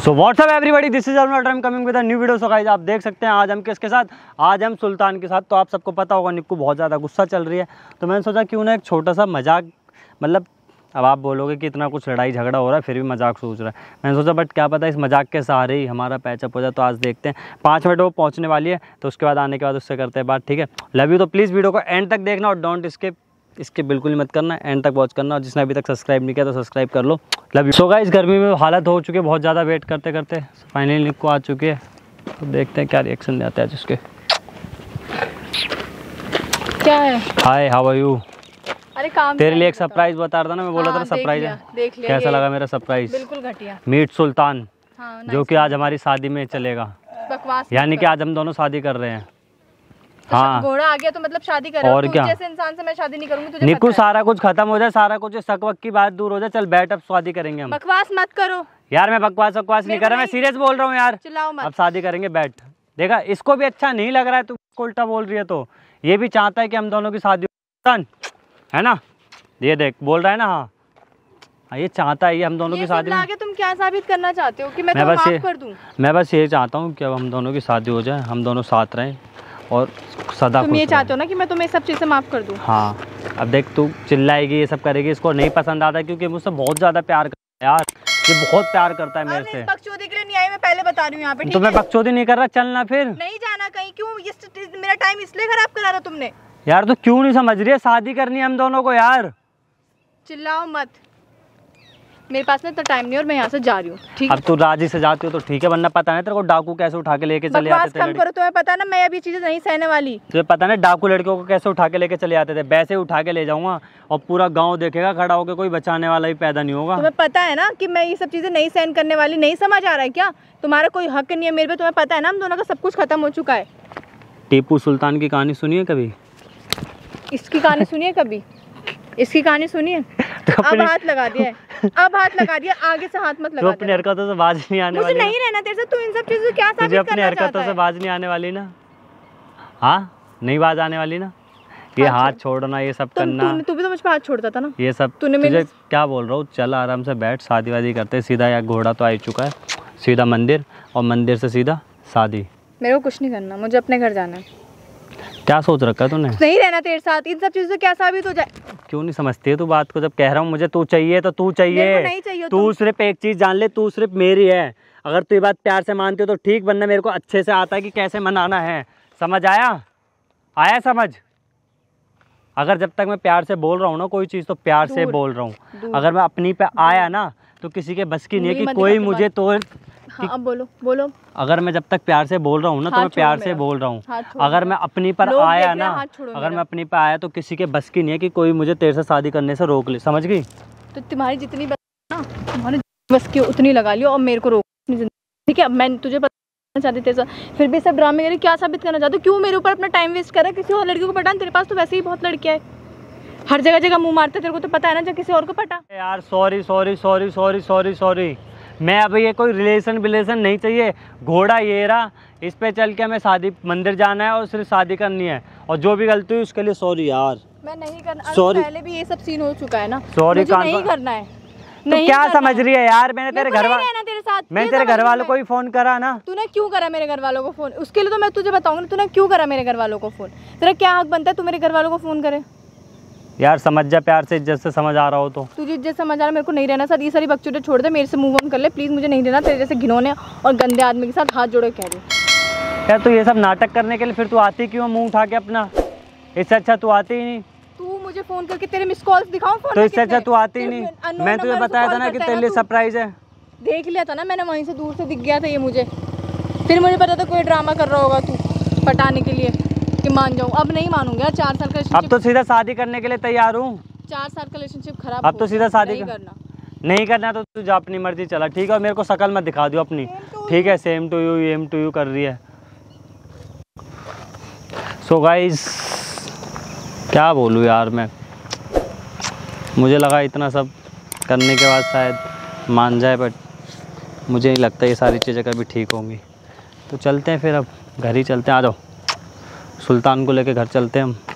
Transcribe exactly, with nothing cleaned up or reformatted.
So what's up everybody, this is Arun I am coming with a new video. So guys आप देख सकते हैं आज हम किसके साथ, आज हम सुल्तान के साथ। तो आप सबको पता होगा निक्कू बहुत ज़्यादा गुस्सा चल रही है, तो मैंने सोचा क्यों ना एक छोटा सा मजाक, मतलब अब आप बोलोगे कि इतना कुछ लड़ाई झगड़ा हो रहा है फिर भी मजाक सोच रहा है। मैंने सोचा बट क्या पता इस मजाक के सहारे ही हमारा पैचअप हो जाए। तो आज देखते हैं, पाँच मिनट वो पहुँचने वाली है, तो उसके बाद आने के बाद उससे करते हैं बात, ठीक है। Love you. तो प्लीज़ वीडियो को एंड तक देखना और डोंट स्किप, इसके बिल्कुल ही मत करना, एंड तक वॉच करना। और जिसने अभी तक सब्सक्राइब नहीं किया तो सब्सक्राइब कर लो। Love you. सो गाइस गर्मी में हालत हो चुकी है बहुत ज़्यादा, वेट करते करते फाइनली निक्कू आ चुकी है। तो देखते हैं क्या रिएक्शन देते हैं जिसके। क्या है? Hi, how are you? अरे काम तेरे लिए एक सरप्राइज बता रहा था ना, मैं बोला था सरप्राइज है। देख लिया, कैसा लगा मेरा सरप्राइज? बिल्कुल घटिया। मीट सुल्तान, हाँ, जो कि आज हमारी शादी में चलेगा। बकवास, यानी कि आज हम दोनों शादी कर रहे हैं। तो हाँ, घोड़ा आ गया तो मतलब शादी कर रहे हो। और क्या? जैसे इंसान से मैं शादी नहीं करूंगी, तुझे निक्कू पता है। सारा कुछ खत्म हो जाए, सारा कुछ शक वक की बात दूर हो जाए, चल बैठ अब शादी करेंगे हम। बकवास मत करो यार, मैं बकवास बकवास नहीं कर रहा, मैं सीरियस बोल रहा हूँ यार। चिल्लाओ मत। अब शादी करेंगे, बैठ। देखा, इसको भी अच्छा नहीं लग रहा है, तू उल्टा बोल रही है, तो ये भी चाहता है कि हम दोनों की शादी हो, है ना? ये देख बोल रहा है ना। हाँ हाँ, ये चाहता है ये हम दोनों की शादी में। आगे तुम क्या साबित करना चाहते हो कि मैं, मैं तुम्हें बस ये माफ कर दूं? मैं बस ये चाहता हूँ कि अब हम दोनों की शादी हो जाए, हम दोनों साथ रहें और सदा तुम ये खुश चाहते हो ना कि मैं तुम्हें सब चीज़ें माफ कर दूं? हाँ, अब देख तू चिल्लाएगी, ये सब करेगी, इसको नहीं पसंद आता क्योंकि मुझसे बहुत ज़्यादा प्यार करता है यार, ये बहुत प्यार करता है मेरे से। बकचोदी के लिए नहीं आई, मैं पहले बता रही हूँ यहाँ पे। तो मैं बकचोदी नहीं कर रहा, चलना फिर। नहीं जाना कहीं। क्यों ये मेरा टाइम इसलिए खराब करा रहा तुमने? यार तू क्यों नहीं समझ रही है, शादी करनी है हम दोनों को यार। चिल्लाओ मत, मेरे पास ना इतना टाइम नहीं और मैं यहाँ से जा रही हूँ, ठीक है? अब तू राजी से जाती हो तो ठीक है, वरना पता नहीं तेरे को डाकू कैसे उठा के लेके चले आते थे। कम करो, तुम्हें पता ना मैं अभी चीजें नहीं सहने वाली। तुझे पता ना डाकू लड़कियों को कैसे उठा के लेके चले आते थे, वैसे उठा के ले जाऊंगा और पूरा गाँव देखेगा खड़ा होकर, कोई बचाने वाला भी पैदा नहीं होगा। तुम्हें पता है ना कि मैं ये सब चीजें नहीं सहन करने वाली। नहीं समझ आ रहा है क्या? तुम्हारा कोई हक नहीं है मेरे पे, तुम्हें पता है ना हम दोनों का सब कुछ खत्म हो चुका है। टीपू सुल्तान की कहानी सुनी है कभी? इसकी कहानी सुनी है कभी? इसकी कहानी सुनी है? तो अब हाथ लगा दिया है, अब हाथ लगा दिया, आगे से हाथ मत लगा। तो अपनी हरकतों से बाज नहीं आने वाली? मुझे नहीं रहना तेरे से। तू इन सब चीजों से क्या साबित करना चाहता है? अपनी हरकतों से बाज नहीं आने वाली ना? हाँ, नहीं बाज आने वाली ना? ये हाथ छोड़ना, ये सब करना। तू भी तो मुझ पे हाथ छोड़ता था ना? ये सब तूने तुझे क्या बोल रहा हूँ, चल आराम से बैठ, शादी वादी करते सीधा। या घोड़ा तो आ ही चुका है, सीधा मंदिर, और मंदिर से सीधा शादी। मेरे को कुछ नहीं करना, मुझे अपने घर जाना है। क्या सोच रखा है तूने? नहीं रहना तेरे साथ। इन सब चीजों से क्या साबित हो जाए? क्यों नहीं समझती है तू बात को? जब कह रहा हूँ मुझे तू चाहिए तो तू चाहिए, नहीं चाहिए। तू सिर्फ एक चीज जान ले, तू सिर्फ मेरी है। अगर तू ये बात प्यार से मानती हो तो ठीक, वरना मेरे को अच्छे से आता है कि कैसे मनाना है। समझ आया? आया समझ? अगर जब तक मैं प्यार से बोल रहा हूँ ना कोई चीज़, तो प्यार से बोल रहा हूँ। अगर मैं अपनी पे आया ना तो किसी के बस की नहीं है कि कोई मुझे तो। हाँ, अब बोलो बोलो। अगर मैं जब तक प्यार से बोल रहा हूँ ना तो मैं प्यार से बोल रहा हूँ। अगर मैं अपनी पर आया ना, अगर मैं अपनी पर आया तो किसी के बस की नहीं है कि कोई मुझे तेरे से शादी करने से रोक ले। समझ गई? तो तुम्हारी जितनी बस ना, तुम्हारी बस की उतनी लगा लियो और मेरे को रोक, ठीक है? मैं तुझे बताना चाहती तेरे साथ, फिर भी सब ड्रामे करे। क्या साबित करना चाहते हो? क्यों मेरे ऊपर अपना टाइम वेस्ट कर रहा है? किसी और लड़की को पटाना, तेरे पास तो वैसे ही बहुत लड़कियां है, हर जगह जगह मुंह मारते। तेरे को तो पता है ना, जब किसी और को पटा। यार sorry sorry sorry sorry sorry sorry, मैं अब ये कोई रिलेशन विलेशन नहीं चाहिए। घोड़ा ये रहा, इस पे चल के हमें शादी, मंदिर जाना है और सिर्फ शादी करनी है। और जो भी गलती हुई उसके लिए सॉरी यार। मैं नहीं करना, सॉरी। पहले भी ये सब सीन हो चुका है ना। सॉरी, नहीं करना है। तो क्या समझ रही है यार? मैंने तेरे घर वालों तेरे साथ मैंने तेरे घर वालों को ही फोन करा ना। तूने क्यों करा मेरे घर वालों को फोन? उसके लिए तो मैं तुझे बताऊंगी, तूने क्यों करा मेरे घर वालों को फोन? तेरा क्या हक बनता है तू मेरे घर वालों को फोन करे? यार समझ जा, प्यार से इज्जत से समझ आ रहा हो तो। तुझे इज्जत समझ आ रहा, मेरे को नहीं रहना सर। ये सारी बकचोदी छोड़ दे, मेरे से मूव ऑन कर ले प्लीज। मुझे नहीं रहना तेरे जैसे घिनौने और गंदे आदमी के साथ हाथ जोड़े कह रही। यार तू ये सब नाटक करने के लिए फिर तू आती क्यों मुंह उठा के अपना? इससे अच्छा तू आती ही नहीं। तू मुझे फोन करके तेरे मिस कॉल्स दिखाऊं फोन? तो इससे अच्छा तू आती ही नहीं। मैं तुझे बताया था ना कि तेरे लिए सरप्राइज है। देख लिया था ना मैंने, वहीं से दूर से दिख गया था ये मुझे। फिर मुझे पता था कोई ड्रामा कर रहा होगा तू पटाने के लिए कि मान जाऊँ। अब नहीं मानूंगा। चार साल का अब तो सीधा शादी करने के लिए तैयार हूँ। चार साल का रिलेशनशिप खराब। अब तो सीधा शादी नहीं करना। नहीं करना तो तू जा, अपनी मर्जी चला, ठीक है? और मेरे को शक्ल मत दिखा दियो अपनी, ठीक है? Same to you, M to you कर रही है। सो गाइस क्या बोलूँ यार मैं, मुझे लगा इतना सब करने के बाद शायद मान जाए, बट मुझे नहीं लगता ये सारी चीज़ें कभी ठीक होंगी। तो चलते हैं फिर, अब घर ही चलते हैं। आ जाओ, सुल्तान को लेके घर चलते हैं हम।